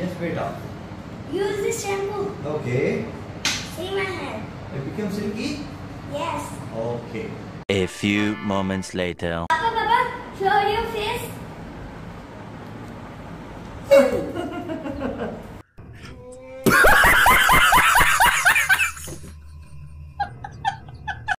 Yes, beta. Use this shampoo. Okay. See my hair. It becomes silky? Yes. Okay. A few moments later. Papa, show your face.